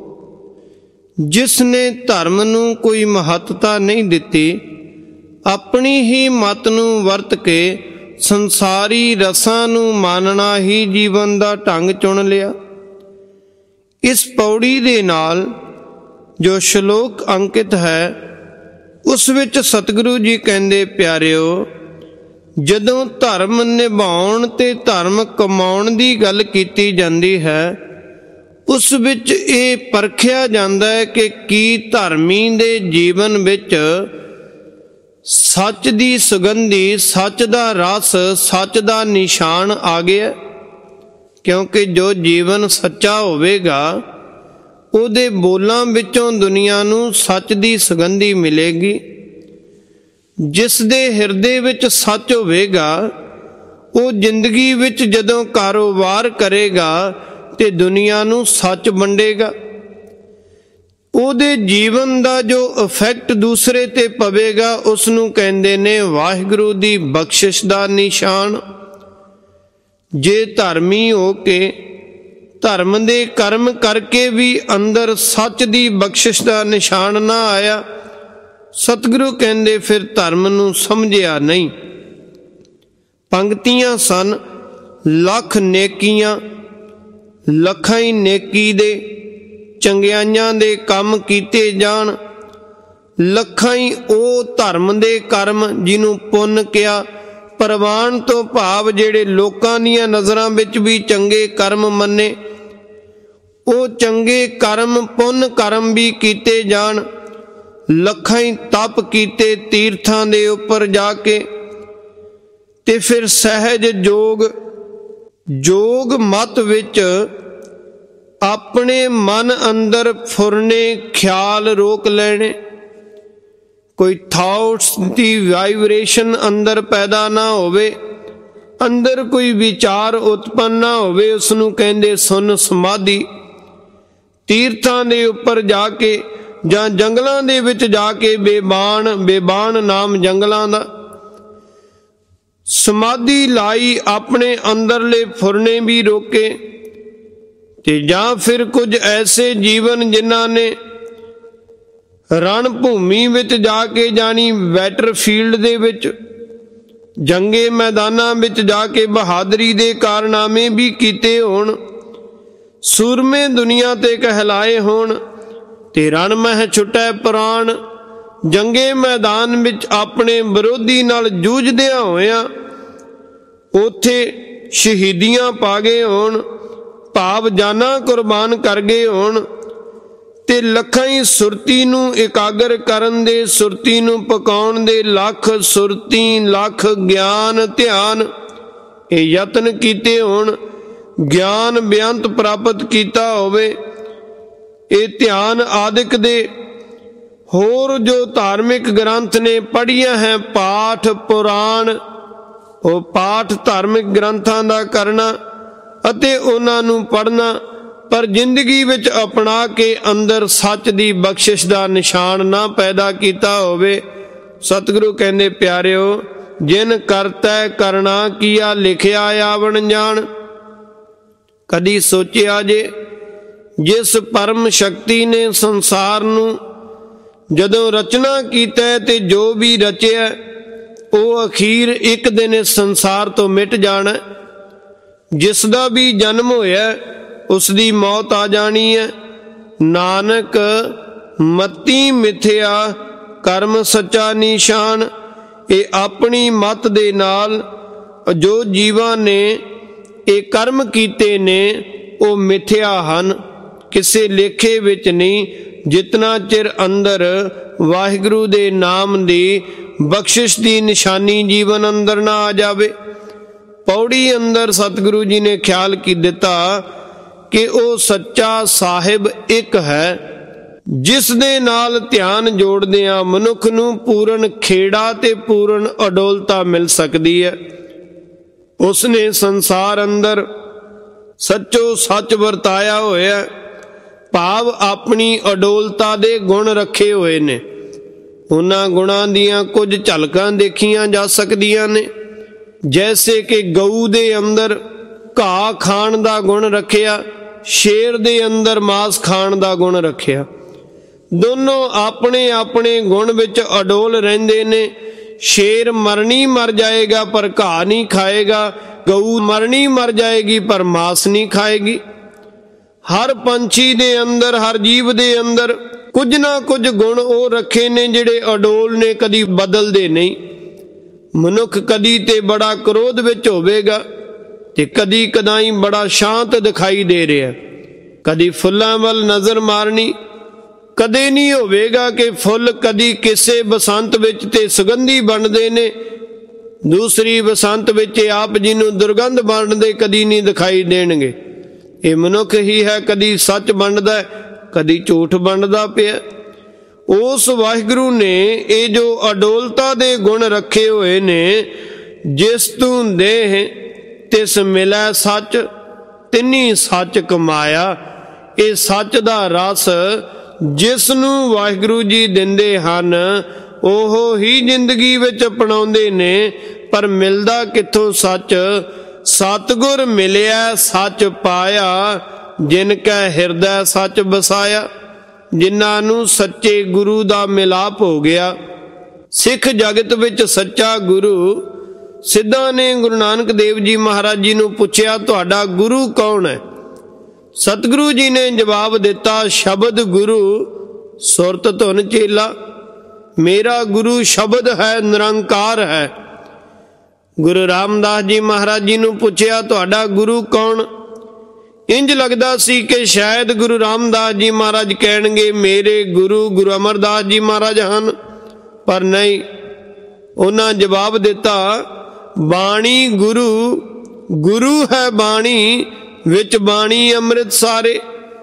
जिसने धर्म नूं कोई महत्ता नहीं दिती, अपनी ही मत नूं वरत के संसारी रसां नूं मानना ही जीवन दा ढंग चुन लिया। इस पौड़ी दे नाल जो श्लोक अंकित है उस विच सतगुरु जी कहंदे, प्यारिओ जदों धर्म निभाउण ते धर्म कमाउण दी गल कीती जांदी है, उस विच इह परखिया जांदा है कि की धर्मी दे जीवन विच सच दी सुगंधी, सच दा रस, सच दा निशान आ गया। क्योंकि जो जीवन सच्चा होवेगा उहदे बोलां विचों दुनिया नूं सच दी सुगंधी मिलेगी। जिस दे हिरदे विच सच होवेगा वो जिंदगी विच जदों कारोबार करेगा ते दुनिया नूं सच वंडेगा। ਉਹਦੇ ਜੀਵਨ ਦਾ ਜੋ ਇਫੈਕਟ ਦੂਸਰੇ ਤੇ ਪਵੇਗਾ ਉਸ ਨੂੰ ਕਹਿੰਦੇ ਨੇ ਵਾਹਿਗੁਰੂ ਦੀ ਬਖਸ਼ਿਸ਼ ਦਾ ਨਿਸ਼ਾਨ। ਜੇ ਧਰਮੀ ਹੋ ਕੇ ਧਰਮ ਦੇ ਕਰਮ ਕਰਕੇ ਵੀ ਅੰਦਰ ਸੱਚ ਦੀ ਬਖਸ਼ਿਸ਼ ਦਾ ਨਿਸ਼ਾਨ ਨਾ ਆਇਆ, ਸਤਿਗੁਰੂ ਕਹਿੰਦੇ ਫਿਰ ਧਰਮ ਨੂੰ ਸਮਝਿਆ ਨਹੀਂ। ਪੰਕਤੀਆਂ ਸਨ, ਲੱਖ ਨੇਕੀਆਂ ਲੱਖਾਂ ਹੀ ਨੇਕੀ ਦੇ ਚੰਗਿਆਈਆਂ ਦੇ ਕੰਮ ਕੀਤੇ ਜਾਣ, ਲੱਖਾਂ ਹੀ ਉਹ ਧਰਮ ਦੇ ਕਰਮ ਜਿਹਨੂੰ ਪੁੰਨ ਕਿਹਾ। ਪ੍ਰਵਾਨ ਤੋਂ ਭਾਵ ਜਿਹੜੇ ਲੋਕਾਂ ਦੀਆਂ ਨਜ਼ਰਾਂ ਵਿੱਚ ਵੀ ਚੰਗੇ ਕਰਮ ਮੰਨੇ, ਉਹ ਚੰਗੇ ਕਰਮ ਪੁੰਨ ਕਰਮ ਵੀ ਕੀਤੇ ਜਾਣ। ਲੱਖਾਂ ਹੀ ਤਪ ਕੀਤੇ ਤੀਰਥਾਂ ਦੇ ਉੱਪਰ ਜਾ ਕੇ, ਤੇ ਫਿਰ ਸਹਿਜ ਜੋਗ ਮਤ ਵਿੱਚ ਆਪਣੇ ਮਨ ਅੰਦਰ ਫੁਰਨੇ ਖਿਆਲ ਰੋਕ ਲੈਣੇ। ਕੋਈ ਥਾਟਸ ਦੀ ਵਾਈਬ੍ਰੇਸ਼ਨ ਅੰਦਰ ਪੈਦਾ ਨਾ ਹੋਵੇ, ਅੰਦਰ ਕੋਈ ਵਿਚਾਰ ਉਤਪੰਨ ਨਾ ਹੋਵੇ, ਉਸ ਨੂੰ ਕਹਿੰਦੇ ਸੁਨ ਸਮਾਧੀ। ਤੀਰਥਾਂ ਦੇ ਉੱਪਰ ਜਾ ਕੇ ਜਾਂ ਜੰਗਲਾਂ ਦੇ ਵਿੱਚ ਜਾ ਕੇ ਬੇਬਾਨ ਨਾਮ ਜੰਗਲਾਂ ਦਾ ਸਮਾਧੀ ਲਾਈ, ਆਪਣੇ ਅੰਦਰਲੇ ਫੁਰਨੇ ਵੀ ਰੋਕੇ। ਤੇ ਜਾਂ ਫਿਰ ਕੁਝ ਐਸੇ ਜੀਵਨ ਜਿਨ੍ਹਾਂ ਨੇ ਰਣ ਭੂਮੀ ਵਿੱਚ ਜਾ ਕੇ, ਜਾਣੀ ਬੈਟਰਫੀਲਡ ਦੇ ਵਿੱਚ, ਜੰਗੇ ਮੈਦਾਨਾਂ ਵਿੱਚ ਜਾ ਕੇ ਬਹਾਦਰੀ ਦੇ ਕਾਰਨਾਮੇ ਵੀ ਕੀਤੇ ਹੋਣ, ਸੂਰਮੇ ਦੁਨੀਆ ਤੇ ਕਹਿਲਾਏ ਹੋਣ, ਤੇ ਰਣ ਮਹਿ ਛੁਟੈ ਪ੍ਰਾਣ, ਜੰਗੇ ਮੈਦਾਨ ਵਿੱਚ ਆਪਣੇ ਵਿਰੋਧੀ ਨਾਲ ਜੂਝਦਿਆਂ ਹੋਇਆਂ ਉੱਥੇ ਸ਼ਹੀਦੀਆਂ ਪਾ ਗਏ ਹੋਣ, ਭਾਵ ਜਾਨਾਂ ਕੁਰਬਾਨ ਕਰ ਗਏ ਹੋਣ, ਤੇ ਲੱਖਾਂ ਹੀ ਸੁਰਤੀ ਨੂੰ ਇਕਾਗਰ ਕਰਨ ਦੇ, ਸੁਰਤੀ ਨੂੰ ਪਕਾਉਣ ਦੇ ਲੱਖ ਸੁਰਤੀ, ਲੱਖ ਗਿਆਨ ਧਿਆਨ ਇਹ ਯਤਨ ਕੀਤੇ ਹੋਣ, ਗਿਆਨ ਬੇਅੰਤ ਪ੍ਰਾਪਤ ਕੀਤਾ ਹੋਵੇ, ਇਹ ਧਿਆਨ ਆਦਿਕ ਦੇ ਹੋਰ ਜੋ ਧਾਰਮਿਕ ਗ੍ਰੰਥ ਨੇ ਪੜ੍ਹੀਆਂ ਹੈ ਪਾਠ ਪੁਰਾਣ, ਉਹ ਪਾਠ ਧਾਰਮਿਕ ਗ੍ਰੰਥਾਂ ਦਾ ਕਰਨਾ ਅਤੇ ਉਹਨਾਂ ਨੂੰ ਪੜ੍ਹਨਾ, ਪਰ ਜ਼ਿੰਦਗੀ ਵਿੱਚ ਅਪਣਾ ਕੇ ਅੰਦਰ ਸੱਚ ਦੀ ਬਖਸ਼ਿਸ਼ ਦਾ ਨਿਸ਼ਾਨ ਨਾ ਪੈਦਾ ਕੀਤਾ ਹੋਵੇ। ਸਤਿਗੁਰੂ ਕਹਿੰਦੇ ਪਿਆਰਿਓ, ਜਿਨ ਕਰਤੈ ਕਰਨਾ ਕੀਆ ਲਿਖਿਆ ਆਵਣ ਜਾਣ। ਕਦੀ ਸੋਚਿਆ ਜੇ ਜਿਸ ਪਰਮ ਸ਼ਕਤੀ ਨੇ ਸੰਸਾਰ ਨੂੰ ਜਦੋਂ ਰਚਨਾ ਕੀਤਾ ਤੇ ਜੋ ਵੀ ਰਚਿਆ ਉਹ ਅਖੀਰ ਇੱਕ ਦਿਨ ਇਸ ਸੰਸਾਰ ਤੋਂ ਮਿਟ ਜਾਣਾ। ਜਿਸ ਦਾ ਵੀ ਜਨਮ ਹੋਇਆ ਉਸ ਦੀ ਮੌਤ ਆ ਜਾਣੀ ਹੈ। ਨਾਨਕ ਮਤੀ ਮਿਥਿਆ ਕਰਮ ਸੱਚਾ ਨਿਸ਼ਾਨ। ਇਹ ਆਪਣੀ ਮਤ ਦੇ ਨਾਲ ਜੋ ਜੀਵਾਂ ਨੇ ਇਹ ਕਰਮ ਕੀਤੇ ਨੇ ਉਹ ਮਿਥਿਆ ਹਨ, ਕਿਸੇ ਲੇਖੇ ਵਿੱਚ ਨਹੀਂ। ਜਿਤਨਾ ਚਿਰ ਅੰਦਰ ਵਾਹਿਗੁਰੂ ਦੇ ਨਾਮ ਦੀ ਬਖਸ਼ਿਸ਼ ਦੀ ਨਿਸ਼ਾਨੀ ਜੀਵਨ ਅੰਦਰ ਨਾ ਆ ਜਾਵੇ। ਪੌੜੀ ਅੰਦਰ ਸਤਿਗੁਰੂ ਜੀ ਨੇ ਖਿਆਲ ਕੀ ਦਿੱਤਾ ਕਿ ਉਹ ਸੱਚਾ ਸਾਹਿਬ ਇੱਕ ਹੈ, ਜਿਸ ਦੇ ਨਾਲ ਧਿਆਨ ਜੋੜਦਿਆਂ ਮਨੁੱਖ ਨੂੰ ਪੂਰਨ ਖੇੜਾ ਤੇ ਪੂਰਨ ਅਡੋਲਤਾ ਮਿਲ ਸਕਦੀ ਹੈ। ਉਸ ਨੇ ਸੰਸਾਰ ਅੰਦਰ ਸੱਚੋ ਸੱਚ ਵਰਤਾਇਆ ਹੋਇਆ, ਭਾਵ ਆਪਣੀ ਅਡੋਲਤਾ ਦੇ ਗੁਣ ਰੱਖੇ ਹੋਏ ਨੇ। ਉਹਨਾਂ ਗੁਣਾਂ ਦੀਆਂ ਕੁਝ ਝਲਕਾਂ ਦੇਖੀਆਂ ਜਾ ਸਕਦੀਆਂ ਨੇ, ਜੈਸੇ ਕਿ ਗਊ ਦੇ ਅੰਦਰ ਘਾਹ ਖਾਣ ਦਾ ਗੁਣ ਰੱਖਿਆ, ਸ਼ੇਰ ਦੇ ਅੰਦਰ ਮਾਸ ਖਾਣ ਦਾ ਗੁਣ ਰੱਖਿਆ। ਦੋਨੋਂ ਆਪਣੇ ਆਪਣੇ ਗੁਣ ਵਿੱਚ ਅਡੋਲ ਰਹਿੰਦੇ ਨੇ। ਸ਼ੇਰ ਮਰਨੀ ਮਰ ਜਾਏਗਾ ਪਰ ਘਾਹ ਨਹੀਂ ਖਾਏਗਾ, ਗਊ ਮਰਨੀ ਮਰ ਜਾਏਗੀ ਪਰ ਮਾਸ ਨਹੀਂ ਖਾਏਗੀ। ਹਰ ਪੰਛੀ ਦੇ ਅੰਦਰ, ਹਰ ਜੀਵ ਦੇ ਅੰਦਰ ਕੁਝ ਨਾ ਕੁਝ ਗੁਣ ਉਹ ਰੱਖੇ ਨੇ ਜਿਹੜੇ ਅਡੋਲ ਨੇ, ਕਦੀ ਬਦਲਦੇ ਨਹੀਂ। ਮਨੁੱਖ ਕਦੀ ਤੇ ਬੜਾ ਕ੍ਰੋਧ ਵਿੱਚ ਹੋਵੇਗਾ ਤੇ ਕਦੀ ਕਦਾਈ ਬੜਾ ਸ਼ਾਂਤ ਦਿਖਾਈ ਦੇ ਰਿਹਾ। ਕਦੀ ਫੁੱਲਾਂ ਵੱਲ ਨਜ਼ਰ ਮਾਰਨੀ, ਕਦੇ ਨਹੀਂ ਹੋਵੇਗਾ ਕਿ ਫੁੱਲ ਕਦੀ ਕਿਸੇ ਬਸੰਤ ਵਿੱਚ ਤੇ ਸੁਗੰਧੀ ਬਣਦੇ ਨੇ, ਦੂਸਰੀ ਬਸੰਤ ਵਿੱਚ ਆਪ ਜੀ ਨੂੰ ਦੁਰਗੰਧ ਬਣਦੇ ਕਦੀ ਨਹੀਂ ਦਿਖਾਈ ਦੇਣਗੇ। ਇਹ ਮਨੁੱਖ ਹੀ ਹੈ, ਕਦੀ ਸੱਚ ਬਣਦਾ ਕਦੀ ਝੂਠ ਬਣਦਾ ਪਿਆ। ਉਸ ਵਾਹਿਗੁਰੂ ਨੇ ਇਹ ਜੋ ਅਡੋਲਤਾ ਦੇ ਗੁਣ ਰੱਖੇ ਹੋਏ ਨੇ, ਜਿਸ ਤੂੰ ਦੇਹ ਤਿਸ ਮਿਲੈ ਸੱਚ, ਤਿੰਨੀ ਸੱਚ ਕਮਾਇਆ। ਇਹ ਸੱਚ ਦਾ ਰਸ ਜਿਸ ਨੂੰ ਵਾਹਿਗੁਰੂ ਜੀ ਦਿੰਦੇ ਹਨ ਉਹ ਹੀ ਜ਼ਿੰਦਗੀ ਵਿੱਚ ਅਪਣਾਉਂਦੇ ਨੇ, ਪਰ ਮਿਲਦਾ ਕਿੱਥੋਂ ਸੱਚ? ਸਤਿਗੁਰ ਮਿਲਿਆ ਸੱਚ ਪਾਇਆ, ਜਿਨ ਕੈ ਹਿਰਦੈ ਸੱਚ ਵਸਾਇਆ। ਜਿਨ੍ਹਾਂ ਨੂੰ ਸੱਚੇ ਗੁਰੂ ਦਾ ਮਿਲਾਪ ਹੋ ਗਿਆ। ਸਿੱਖ ਜਗਤ ਵਿੱਚ ਸੱਚਾ ਗੁਰੂ, ਸਿੱਧਾਂ ਨੇ ਗੁਰੂ ਨਾਨਕ ਦੇਵ ਜੀ ਮਹਾਰਾਜ ਜੀ ਨੂੰ ਪੁੱਛਿਆ, ਤੁਹਾਡਾ ਗੁਰੂ ਕੌਣ ਹੈ? ਸਤਿਗੁਰੂ ਜੀ ਨੇ ਜਵਾਬ ਦਿੱਤਾ, ਸ਼ਬਦ ਗੁਰੂ ਸੁਰਤ ਧੁਨ ਚੇਲਾ। ਮੇਰਾ ਗੁਰੂ ਸ਼ਬਦ ਹੈ, ਨਿਰੰਕਾਰ ਹੈ। ਗੁਰੂ ਰਾਮਦਾਸ ਜੀ ਮਹਾਰਾਜ ਜੀ ਨੂੰ ਪੁੱਛਿਆ, ਤੁਹਾਡਾ ਗੁਰੂ ਕੌਣ? ਇੰਜ ਲੱਗਦਾ ਸੀ ਕਿ ਸ਼ਾਇਦ ਗੁਰੂ ਰਾਮਦਾਸ ਜੀ ਮਹਾਰਾਜ ਕਹਿਣਗੇ ਮੇਰੇ ਗੁਰੂ ਗੁਰੂ ਅਮਰਦਾਸ ਜੀ ਮਹਾਰਾਜ ਹਨ, ਪਰ ਨਹੀਂ। ਉਹਨਾਂ ਜਵਾਬ ਦਿੱਤਾ, ਬਾਣੀ ਗੁਰੂ, ਗੁਰੂ ਹੈ ਬਾਣੀ, ਵਿੱਚ ਬਾਣੀ ਅੰਮ੍ਰਿਤ ਸਾਰੇ।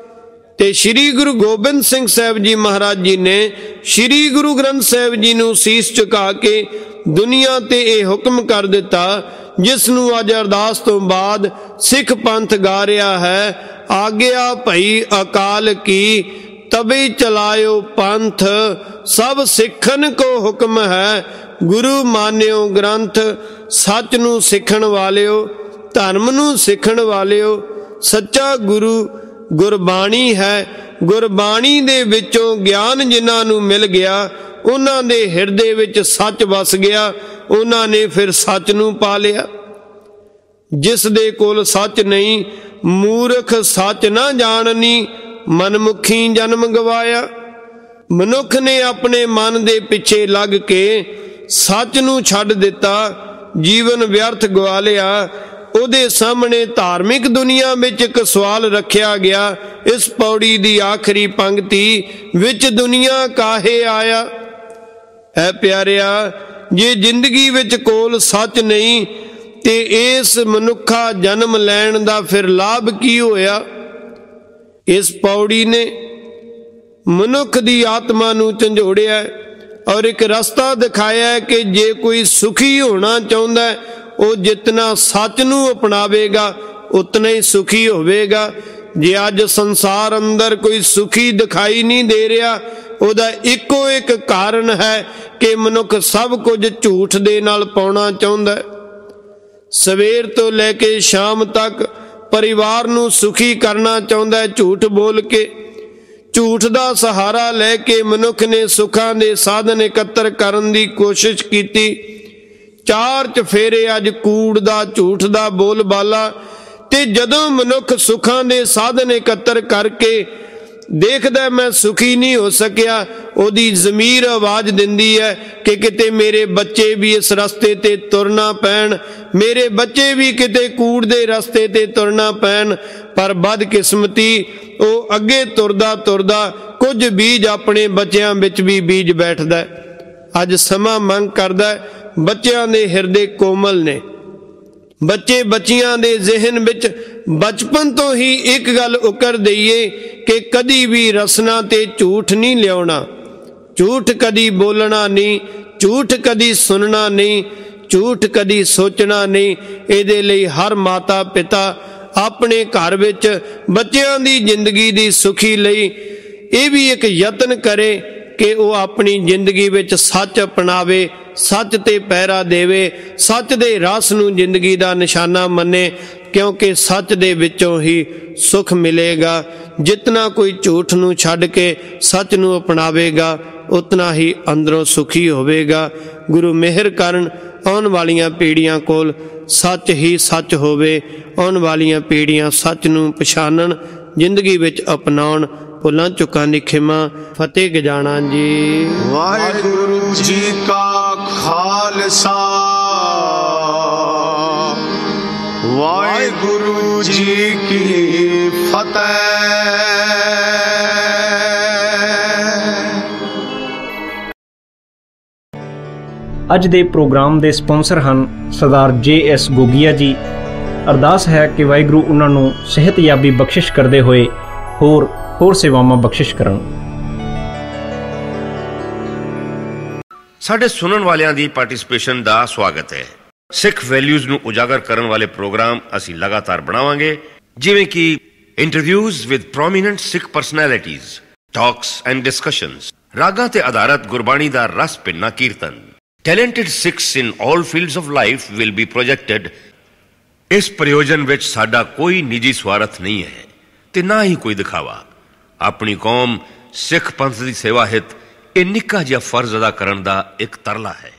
ਤੇ ਸ੍ਰੀ ਗੁਰੂ ਗੋਬਿੰਦ ਸਿੰਘ ਸਾਹਿਬ ਜੀ ਮਹਾਰਾਜ ਜੀ ਨੇ ਸ੍ਰੀ ਗੁਰੂ ਗ੍ਰੰਥ ਸਾਹਿਬ ਜੀ ਨੂੰ ਸੀਸ ਝੁਕਾ ਕੇ ਦੁਨੀਆ ਤੇ ਇਹ ਹੁਕਮ ਕਰ ਦਿੱਤਾ, ਜਿਸ ਨੂੰ ਅੱਜ ਅਰਦਾਸ ਤੋਂ ਬਾਅਦ ਸਿੱਖ ਪੰਥ ਗਾ ਰਿਹਾ ਹੈ, ਆਗਿਆ ਭਈ ਅਕਾਲ ਕੀ ਤਬੇ ਚਲਾਇਓ ਪੰਥ, ਸਭ ਸਿੱਖਣ ਕੋ ਹੁਕਮ ਹੈ, ਗੁਰੂ ਮਾਨਿਓ ਗ੍ਰੰਥ। ਸੱਚ ਨੂੰ ਸਿੱਖਣ ਵਾਲਿਓ, ਧਰਮ ਨੂੰ ਸਿੱਖਣ ਵਾਲਿਓ, ਸੱਚਾ ਗੁਰੂ ਗੁਰਬਾਣੀ ਹੈ। ਗੁਰਬਾਣੀ ਦੇ ਵਿੱਚੋਂ ਗਿਆਨ ਜਿਨ੍ਹਾਂ ਨੂੰ ਮਿਲ ਗਿਆ, ਉਹਨਾਂ ਦੇ ਹਿਰਦੇ ਵਿੱਚ ਸੱਚ ਵਸ ਗਿਆ, ਉਹਨਾਂ ਨੇ ਫਿਰ ਸੱਚ ਨੂੰ ਪਾ ਲਿਆ। ਜਿਸ ਦੇ ਕੋਲ ਸੱਚ ਨਹੀਂ, ਮੂਰਖ ਸੱਚ ਨਾ ਜਾਣਨੀ, ਮਨਮੁਖੀ ਜਨਮ ਗਵਾਇਆ। ਮਨੁੱਖ ਨੇ ਆਪਣੇ ਮਨ ਦੇ ਪਿੱਛੇ ਲੱਗ ਕੇ ਸੱਚ ਨੂੰ ਛੱਡ ਦਿੱਤਾ, ਜੀਵਨ ਵਿਅਰਥ ਗਵਾ ਲਿਆ। ਉਹਦੇ ਸਾਹਮਣੇ ਧਾਰਮਿਕ ਦੁਨੀਆ ਵਿੱਚ ਇੱਕ ਸਵਾਲ ਰੱਖਿਆ ਗਿਆ, ਇਸ ਪੌੜੀ ਦੀ ਆਖਰੀ ਪੰਕਤੀ ਵਿੱਚ, ਦੁਨੀਆ ਕਾਹੇ ਆਇਆ? ਐ ਪਿਆਰਿਆ, ਜੇ ਜ਼ਿੰਦਗੀ ਵਿੱਚ ਕੋਲ ਸੱਚ ਨਹੀਂ ਤੇ ਇਸ ਮਨੁੱਖਾ ਜਨਮ ਲੈਣ ਦਾ ਫਿਰ ਲਾਭ ਕੀ ਹੋਇਆ? ਇਸ ਪੌੜੀ ਨੇ ਮਨੁੱਖ ਦੀ ਆਤਮਾ ਨੂੰ ਝੰਜੋੜਿਆ ਔਰ ਇੱਕ ਰਸਤਾ ਦਿਖਾਇਆ ਕਿ ਜੇ ਕੋਈ ਸੁਖੀ ਹੋਣਾ ਚਾਹੁੰਦਾ ਹੈ, ਉਹ ਜਿਤਨਾ ਸੱਚ ਨੂੰ ਅਪਣਾਵੇਗਾ ਉਤਨਾ ਹੀ ਸੁਖੀ ਹੋਵੇਗਾ। ਜੇ ਅੱਜ ਸੰਸਾਰ ਅੰਦਰ ਕੋਈ ਸੁਖੀ ਦਿਖਾਈ ਨਹੀਂ ਦੇ ਰਿਹਾ, ਉਹਦਾ ਇੱਕੋ ਇੱਕ ਕਾਰਨ ਹੈ ਕਿ ਮਨੁੱਖ ਸਭ ਕੁਝ ਝੂਠ ਦੇ ਨਾਲ ਪਾਉਣਾ ਚਾਹੁੰਦਾ ਹੈ। ਸਵੇਰ ਤੋਂ ਲੈ ਕੇ ਸ਼ਾਮ ਤੱਕ ਪਰਿਵਾਰ ਨੂੰ ਸੁਖੀ ਕਰਨਾ ਚਾਹੁੰਦਾ ਹੈ ਝੂਠ ਬੋਲ ਕੇ। ਝੂਠ ਦਾ ਸਹਾਰਾ ਲੈ ਕੇ ਮਨੁੱਖ ਨੇ ਸੁੱਖਾਂ ਦੇ ਸਾਧਨ ਇਕੱਤਰ ਕਰਨ ਦੀ ਕੋਸ਼ਿਸ਼ ਕੀਤੀ। ਚਾਰ ਚਫੇਰੇ ਅੱਜ ਕੂੜ ਦਾ, ਝੂਠ ਦਾ ਬੋਲਬਾਲਾ। ਤੇ ਜਦੋਂ ਮਨੁੱਖ ਸੁੱਖਾਂ ਦੇ ਸਾਧਨ ਇਕੱਤਰ ਕਰਕੇ ਦੇਖਦਾ ਮੈਂ ਸੁਖੀ ਨਹੀਂ ਹੋ ਸਕਿਆ, ਉਹਦੀ ਜ਼ਮੀਰ ਆਵਾਜ਼ ਦਿੰਦੀ ਹੈ ਕਿ ਕਿਤੇ ਮੇਰੇ ਬੱਚੇ ਵੀ ਇਸ ਰਸਤੇ ਤੇ ਤੁਰਨਾ ਪੈਣ, ਮੇਰੇ ਬੱਚੇ ਵੀ ਕਿਤੇ ਕੂੜ ਦੇ ਰਸਤੇ ਤੇ ਤੁਰਨਾ ਪੈਣ। ਪਰ ਬਦਕਿਸਮਤੀ ਉਹ ਅੱਗੇ ਤੁਰਦਾ ਤੁਰਦਾ ਕੁਝ ਬੀਜ ਆਪਣੇ ਬੱਚਿਆਂ ਵਿੱਚ ਵੀ ਬੀਜ ਬੈਠਦਾ। ਅੱਜ ਸਮਾਂ ਮੰਗ ਕਰਦਾ, ਬੱਚਿਆਂ ਦੇ ਹਿਰਦੇ ਕੋਮਲ ਨੇ, ਬੱਚੇ ਬੱਚੀਆਂ ਦੇ ਜ਼ਿਹਨ ਵਿੱਚ ਬਚਪਨ ਤੋਂ ਹੀ ਇੱਕ ਗੱਲ ਉਕਰ ਦਈਏ ਕਿ ਕਦੀ ਵੀ ਰਸਨਾ ਤੇ ਝੂਠ ਨਹੀਂ ਲਿਆਉਣਾ, ਝੂਠ ਕਦੀ ਬੋਲਣਾ ਨਹੀਂ, ਝੂਠ ਕਦੀ ਸੁਣਨਾ ਨਹੀਂ, ਝੂਠ ਕਦੀ ਸੋਚਣਾ ਨਹੀਂ। ਇਹਦੇ ਲਈ ਹਰ ਮਾਤਾ ਪਿਤਾ ਆਪਣੇ ਘਰ ਵਿੱਚ ਬੱਚਿਆਂ ਦੀ ਜ਼ਿੰਦਗੀ ਦੀ ਸੁਖੀ ਲਈ ਇਹ ਵੀ ਇੱਕ ਯਤਨ ਕਰੇ ਕਿ ਉਹ ਆਪਣੀ ਜ਼ਿੰਦਗੀ ਵਿੱਚ ਸੱਚ ਅਪਣਾਵੇ, ਸੱਚ ਤੇ ਪਹਿਰਾ ਦੇਵੇ, ਸੱਚ ਦੇ ਰਸ ਨੂੰ ਜ਼ਿੰਦਗੀ ਦਾ ਨਿਸ਼ਾਨਾ ਮੰਨੇ, ਕਿਉਂਕਿ ਸੱਚ ਦੇ ਵਿੱਚੋਂ ਹੀ ਸੁਖ ਮਿਲੇਗਾ। ਜਿਤਨਾ ਕੋਈ ਝੂਠ ਨੂੰ ਛੱਡ ਕੇ ਸੱਚ ਨੂੰ ਅਪਣਾਵੇਗਾ ਉਤਨਾ ਹੀ ਅੰਦਰੋਂ ਸੁਖੀ ਹੋਵੇਗਾ। ਗੁਰੂ ਮਿਹਰ ਕਰਨ ਆਉਣ ਵਾਲੀਆਂ ਪੀੜ੍ਹੀਆਂ ਕੋਲ ਸੱਚ ਹੀ ਸੱਚ ਹੋਵੇ, ਆਉਣ ਵਾਲੀਆਂ ਪੀੜ੍ਹੀਆਂ ਸੱਚ ਨੂੰ ਪਛਾਣਨ, ਜ਼ਿੰਦਗੀ ਵਿੱਚ ਅਪਣਾਉਣ। ਭੁੱਲਾਂ ਚੁੱਕਾਂ ਦੀ ਖਿਮਾ। ਫਤਿਹ ਗਜਾਣਾ ਜੀ। ਵਾਹਿਗੁਰੂ ਜੀ ਕਾ ਖਾਲਸਾ, ਵਾਹਿਗੁਰੂ ਜੀ ਕੀ ਫਤਿਹ। ਅੱਜ ਦੇ ਪ੍ਰੋਗਰਾਮ ਦੇ ਸਪਾਂਸਰ ਹਨ ਸਰਦਾਰ JS ਗੋਗੀਆ ਜੀ। ਅਰਦਾਸ ਹੈ ਕਿ ਵਾਹਿਗੁਰੂ ਉਹਨਾਂ ਨੂੰ ਸਿਹਤਯਾਬੀ ਬਖਸ਼ਿਸ਼ ਕਰਦੇ ਹੋਏ ਹੋਰ ਸੇਵਾਵਾਂ ਬਖਸ਼ਿਸ਼ ਕਰਨ। ਸਾਡੇ ਸੁਣਨ ਵਾਲਿਆਂ ਦੀ ਪਾਰਟਿਸਿਪੇਸ਼ਨ ਦਾ ਸਵਾਗਤ ਹੈ। ਸਿੱਖ ਵੈਲਿਊਜ਼ ਨੂੰ ਉਜਾਗਰ ਕਰਨ ਵਾਲੇ ਪ੍ਰੋਗਰਾਮ ਅਸੀਂ ਲਗਾਤਾਰ ਬਣਾਵਾਂਗੇ, ਜਿਵੇਂ ਕਿ interviews with prominent Sikh personalities, talks and discussions, ਰਾਗਾਂ ਤੇ ਆਧਾਰਿਤ ਗੁਰਬਾਣੀ ਦਾ ਰਸ ਭਿੰਨਾ kirtan. Talented Sikhs in all fields of life will be projected. ਇਸ ਪ੍ਰਯੋਜਨ ਵਿੱਚ ਸਾਡਾ ਕੋਈ ਨਿੱਜੀ ਸਵਾਰਥ ਨਹੀਂ ਹੈ ਤੇ ਨਾ ਹੀ ਕੋਈ ਦਿਖਾਵਾ। ਆਪਣੀ ਕੌਮ ਸਿੱਖ ਪੰਥ ਦੀ ਸੇਵਾ ਹਿੱਤ ਇਹ ਨਿੱਕਾ ਜਿਹਾ ਫਰਜ਼ ਅਦਾ ਕਰਨ ਦਾ ਇੱਕ ਤਰਲਾ ਹੈ।